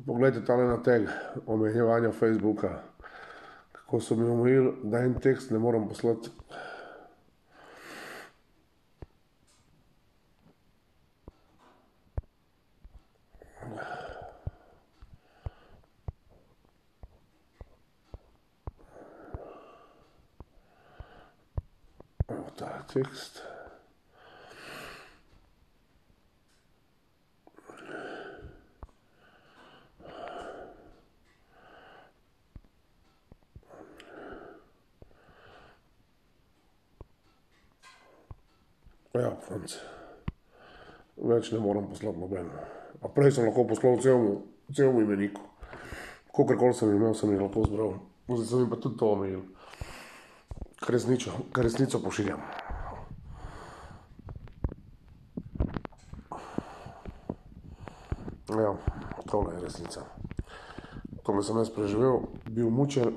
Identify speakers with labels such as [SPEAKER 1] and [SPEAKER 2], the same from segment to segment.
[SPEAKER 1] Poglejte tale nateg omejevanja Facebooka, kako so mi omejili, da en tekst ne morem poslati. Evo ta tekst. Ja, fanc. Več ne morem poslati nobeno. A prej sem lahko poslal celemu imeniku. Kolikor sem imel, sem jih lahko zbral. Zdaj sem jim pa tudi to omejil. Kar resnico pošiljam. Ja, tole je resnica. Tole sem jaz preživel, bil mučen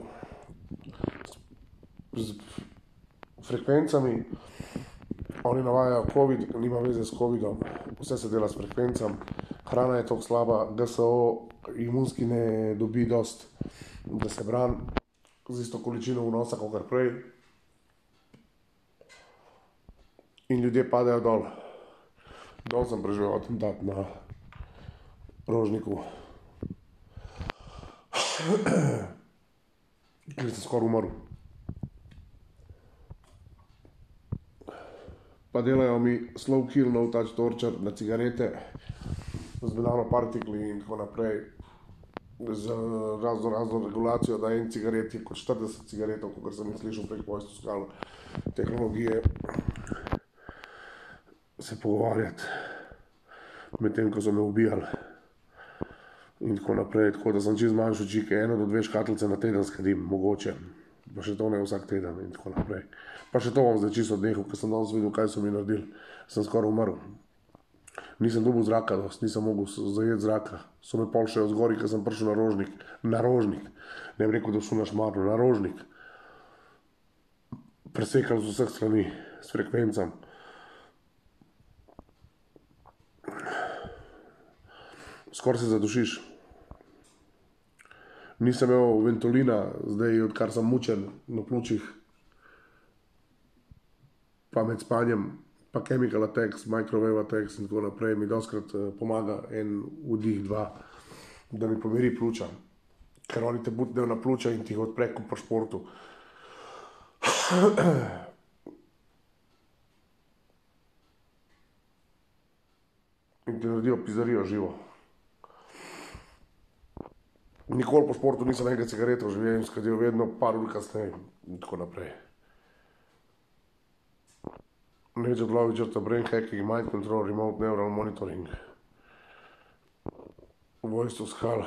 [SPEAKER 1] z frekvencami. Oni navajajo COVID, nima veze s COVIDom, vse se dela s frekvencami, hrana je toliko slaba, GSO imunski ne dobi dost, da se brani z isto količino vnosa, kakor prej. In ljudje padejo dol. Dol sem preživel atentat na Rožniku. Kjer sem skoraj umrl. Pa delajo mi slow kill, no touch torture na cigarete z nanopartikli in tako naprej, z razno regulacijo, da en cigaret je kot 40 cigaretov, kakor sem jih slišal prek Voice to Skull tehnologije, se pogovarjati, medtem ko so me ubijali in tako naprej, tako da sem čist manjšo čike, 1 do 2 škatlice na teden skadim, mogoče. Pa še to ne vsak teden in tako naprej. Pa še to bom zdaj čisto odnehal, ker sem danes videl, kaj so mi naredili. Sem skoraj umrl. Nisem dobil zraka dost, nisem mogel zajeti zraka. So me pol še vzgori, ker sem prišel na Rožnik. Ne bi rekel, da so na Šmarno, na Rožnik. Presekali z vseh strani, s frekvencami. Skoraj se zadušiš. Nisem imel Ventolina, zdaj odkar sem mučen na pljučih, pa med spanjem, pa chemical attacks, microwave attacks in tako naprej, mi dostkrat pomaga en vdih, 2, da mi pomiri pljuča. Ker oni te butnejo na pljuča in ti jih odpre kot po športu. In ti naredijo pizzerijo živo. Nikoli po športu nisem enega cigareta v življenju skadil, vedno par ur kasneje in tako naprej. Major brain hacking, mind control, remote neural monitoring. Voice to Skull.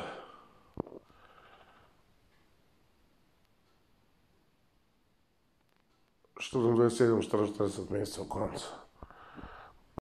[SPEAKER 1] 24/7, 44 mesecev, konec.